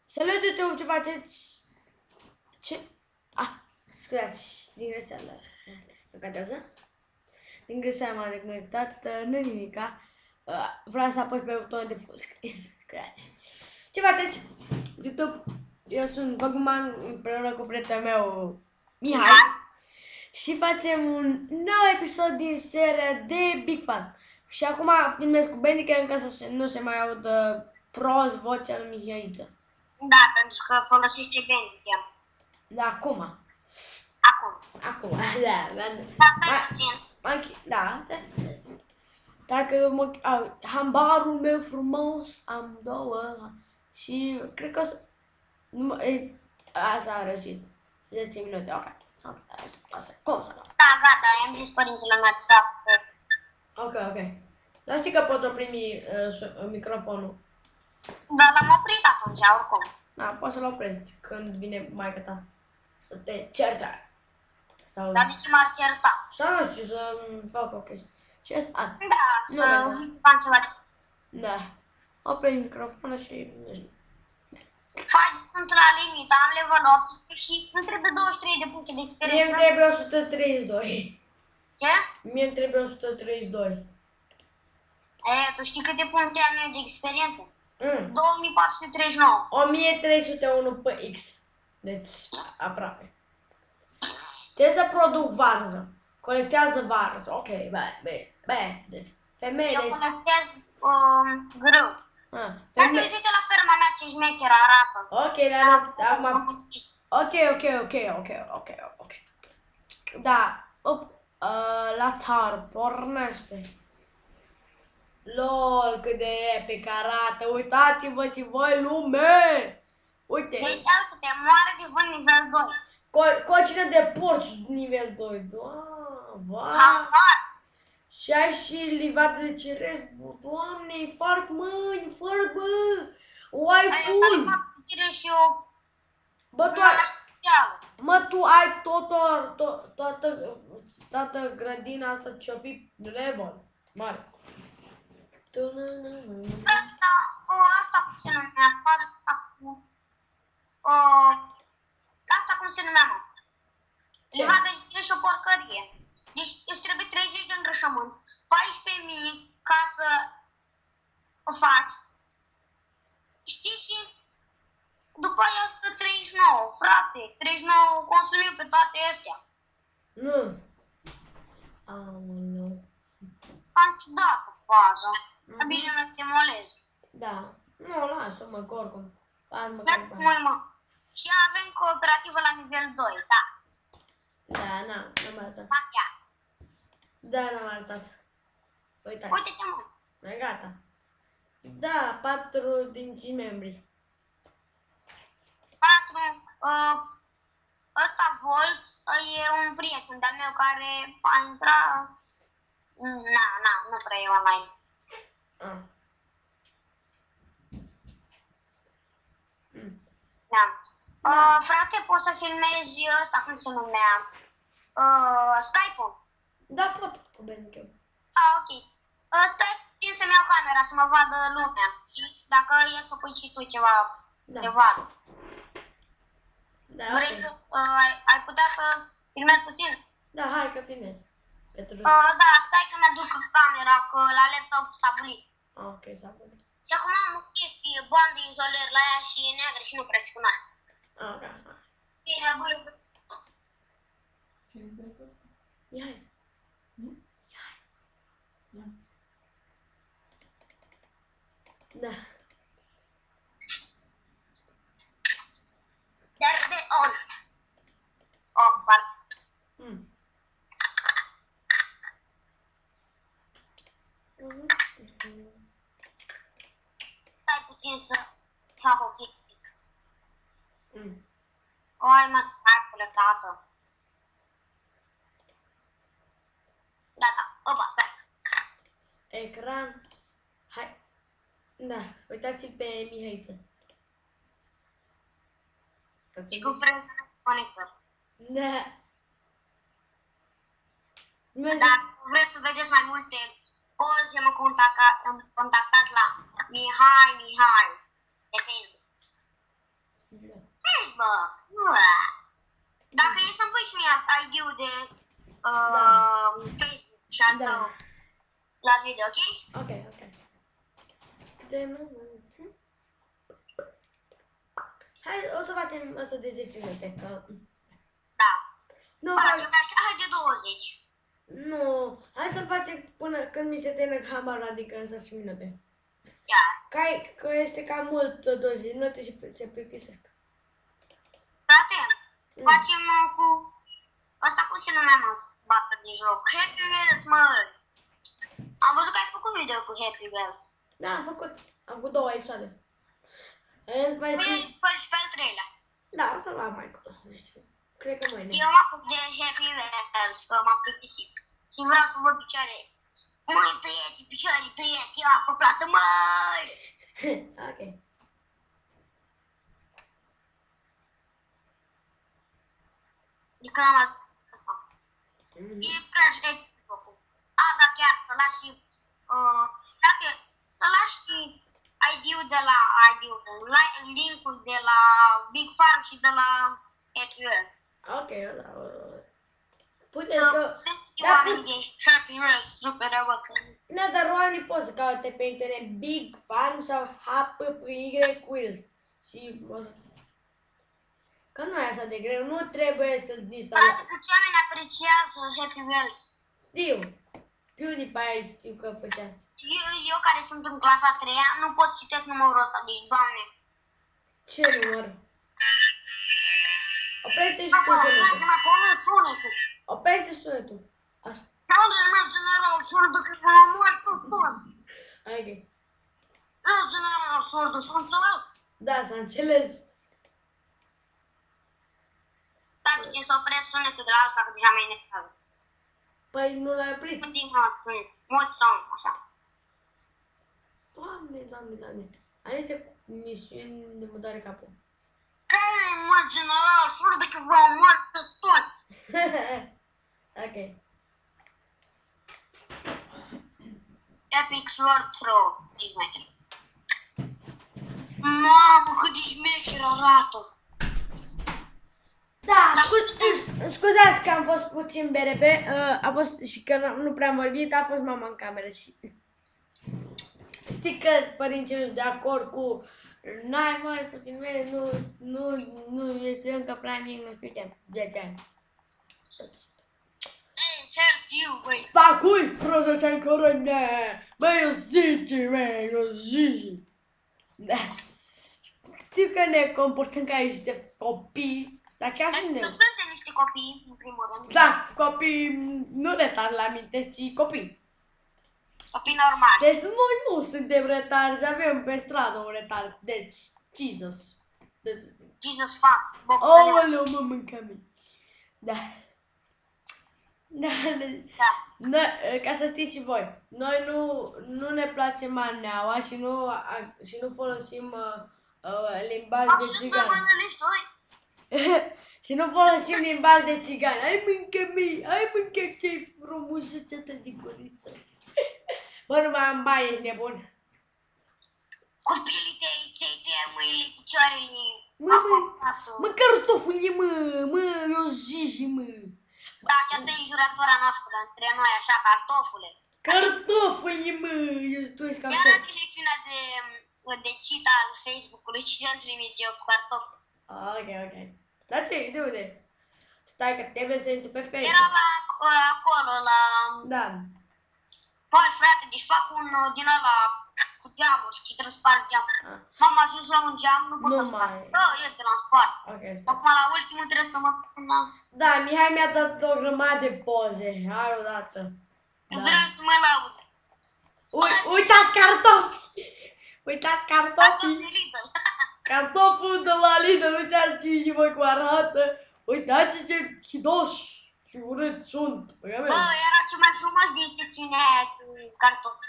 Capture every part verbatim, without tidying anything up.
Salut YouTube, ce faceți? Ce? Ah, scuzați, din greșeală. Nu contează? Din greșeală m-am deconectat, nu nimica. Vreau să apăs pe butonul de full screen. Scuzați. Ce faceți? YouTube, eu sunt Băguman împreună cu prietenul meu Mihai. Și facem un nou episod din seria de Big Fan. Și acum filmez cu Bandicam ca să nu se mai audă prost vocea lui Mihaiță. Da, pentru că folosește Bandicam. Da, acum. Acum. Acum, da, da. Da, stai puțin. Da, da. Dacă mă... Au, hambarul meu frumos, am două. Și cred că o să... Nu mă... E, asta a reușit. zece minute, ok. Ok, asta, asta. Cum să nu? Da, gata, i-am zis părinților mei să facă. Ok, ok. Dar știi că poți oprimi uh, microfonul. Da, l-am oprit atunci, oricum. Da, poți să-l oprești când vine maica ta să te certe. Sau... Dar de ce m-ar certa? Sau nu știu, să fac o chestie. Ce asta? Ah, Da, nu să zic fac ceva de... Da. Opri microfonul și... Faci, sunt la limită, am level opt și îmi trebuie douăzeci și trei de puncte de Mie experiență. îmi trebuie o sută treizeci și doi. Ce? Mie îmi trebuie o sută treizeci și doi. E, tu știi câte puncte am eu de experiență? Mm. două mii patru sute treizeci și nouă. o mie trei sute unu pe X. Deci, aproape. Trebuie să produc varză. Colectează varză. Ok, bine, bine, bine. Deci, femeile... Eu colectez um, grâu. Ah, Frate, feme... uite-te la ferma mea ce șmecher arată. Ok, dar acum... Ok, ok, ok, ok, ok, ok. Da, op, uh, la țară, pornește. LOL, cât de epic arată, uitați-vă și voi lume! Uite! Deci, uite-te, moare de vânt nivel doi. Co cocină de porci nivel doi, doamne, Hambar! Și ai și livadă de cerești, doamne, infart, măi, infart, bă! O ai full! Ai și eu... Bă, tu ai... Mă, tu ai tot, tot, toată, toată grădina asta ce-o fi level, mare. Asta, o, asta cum se numea, asta cu... O, asta cum se numea, mă? Livada de cerești și o porcărie. Deci îți trebuie treizeci de îngrășământ, paisprezece mii ca să o faci. Știi și după aia treizeci și nouă, frate, treizeci și nouă consumim pe toate astea. Nu. Aoleu. Cam ciudată faza. Mm-hmm. Bine mă demolez. Da. Nu, lasă-mă, că oricum. Dați mă, mă. Și avem cooperativă la nivel doi, da. Da, na, n-am arătat. Da, chiar. Da, n-am arătat. Uitați. Uite-te, mă. E gata. Da, patru din cinci membri. Patru. Uh, ăsta Volt e un prieten de-al meu care a intrat... Na, na, nu prea e online. Ah. Mm. Da. Uh, frate, poți să filmezi ăsta, cum se numea? Uh, Skype-ul. Da, pot cu Bandicam. Ah, ok. Uh, stai puțin să-mi iau camera să mă vadă lumea. Și dacă e să pui și tu ceva, Da. te vadă. Da, Vrei ok. să, uh, ai, ai putea să filmezi puțin? Da, hai că filmez. Pentru... Uh, da, stai că mi-aduc camera, că la laptop s-a bulit. Ah, ok, s-a bun. Și acum am o chestie, bandă izoler la ea și e neagră și nu prea se cunoaște. Ah, ok, asta. Bine, băi. Ia hai. Ia hai. Da. Dar de on. Oh, pardon. Mm. Stai puțin să fac o chestie. Mm. Oi, mă, stai colectată. Gata, opa, stai. Ecran. Hai. Da, uitați-l pe Mihaiță. Și cu freză conector. Da. Dacă vreți să vedeți mai multe poze, mă contacta, contactați la Mihai Mihai. Depinde. Facebook. Ua. Dacă e să-mi pui și mie I D-ul de uh, Da. Facebook și al Da. tău la video, ok? Ok, ok. De nu... Hai, o să facem asta de zece minute, că... Da. Nu, Bă, hai, trebuia și hai de douăzeci. nu, hai să facem până când mi se termină camera, adică în șase minute. Iar. Că, ai, că este cam mult douăzeci minute și se plictisesc. Frate, Mm. facem uh, cu... Asta cum se numea, mă, bată de joc? Happy Wheels, mă. Am văzut că ai făcut video cu Happy Wheels. Da, am făcut, am făcut două episoade. Îți mai Păi, scris- păi și pe al treilea. Da, o să-l am mai încolo, nu știu. Cred că mâine. Eu mă apuc de Happy Wheels, că m-am plictisit. Și vreau să văd picioare. Măi, tăiete, picioare, tăiete, eu apă plată, măi! Ok. De când am ajuns asta. Mm. E prea epic făcut. A, da, chiar, să lași, uh, frate, să lași I D-ul de la, I D-ul, la- link-ul de la Big Farm și de la Happy Wheels. Ok, da. Puteți că... Putem ști Da, oamenii de Happy Wheels, super răbăță. Da, dar oamenii pot să caute pe internet Big Farm sau H P P Y Wheels. Și o să... Că nu e așa de greu, nu trebuie să-ți Frate, instalezi. câți oameni apreciază Happy Wheels? Știu. PewDiePie știu că făcea. Eu, eu care sunt în clasa a treia, nu pot citesc numărul ăsta, deci, doamne. Ce număr? Oprește și tu Acolo, sunetul. merge mai pe unul sunetul. Oprește sunetul. Asta. Unde merge general surdu că vă omor cu toți? Ok. Merge general surdu, s-a înțeles? Da, s-a înțeles. Dar bine să opresc sunetul de la asta, că deja mi-e necază. Păi nu l-ai oprit. Continuă, mod sound, așa. Doamne, doamne, doamne. Am niște misiuni de mă doare capul. Care e mod general surdu că vă omor pe toți? Ok. Epic Sword Throw, nici mai trebuie. Mamă, cât de șmecher arată! Da, scu- scuzați că am fost puțin berebe, uh, a fost și că nu, nu prea am vorbit, a fost mama în cameră și... Știi că părinții nu sunt de acord cu n-ai voie să filmezi, nu, nu, nu este încă prea mic, nu știu ce, zece ani. Hey, help you, wait! Pacui, prost ani corona, băi, eu zici, băi, eu zici. Da. Știu că ne comportăm ca niște copii, dar chiar și ne... Că suntem niște copii, în primul rând. Da, copii nu retar la minte, ci copii. Copii normali. Deci noi nu suntem retarzi, avem pe stradă un retard. Deci, Jesus. De- Jesus fuck, boc, Aoleu, mă mâncam. Da. Da, ne- da. noi, ca să știți și voi, noi nu, nu ne place maneaua și nu, a, și nu folosim uh, uh, limbaj de Așa țigan. mă mănălești, oi? Și nu folosim limbaj de țigan. Hai mâncă mie, hai mâncă ce-i frumusețea de guriță. Bă, nu mai am baie, ești nebun. Copilii tăi, ți-ai tăiat mâinile, picioarele. Mă, mă, mă, cartofulie, mă, mă, eu zici, mă. Da, și asta e jurătura noastră între noi, așa, cartofule. Cartofulie, mă, eu, tu ești Chiar cartof. arată secțiunea de, de cheat al Facebook-ului și ce-mi trimis eu cu cartof. Ah, ok, ok. Dar ce, de unde? Stai că trebuie să intru pe Era Facebook. la, acolo, la... Da. Păi, frate, deci fac un uh, din ăla cu geamuri și trebuie să sparg geamul. Ah. M-am ajuns la un geam, nu pot Nu să sparg. mai- Da, este, l-am spart. Ok, stai. Acum la ultimul trebuie să mă pun la... Da, Mihai mi-a dat o grămadă de poze. Hai odată. Da. Vreau să mă laud. Ui, uitați cartofi! Uitați Cartof cartofii! de Lidl. Cartoful de la Lidl, uitați ce și voi cum arată. Uitați ce hidoși și urât sunt. Băi, Bă, era cel mai frumos din secțiunea aia cu cartofi.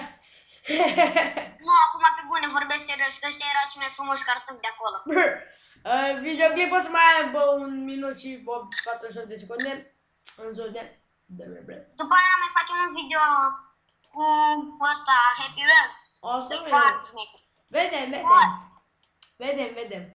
Nu, acum pe bune, vorbesc serios, că ăștia erau cei mai frumoși cartofi de acolo. Uh, videoclipul o să mai aibă un minut și patruzeci și opt de secunde. În zona de... După aia mai facem un video cu ăsta, Happy Wheels. O să Deci vedem. foarte șmecher. Vedem, vedem. Vedem, vedem.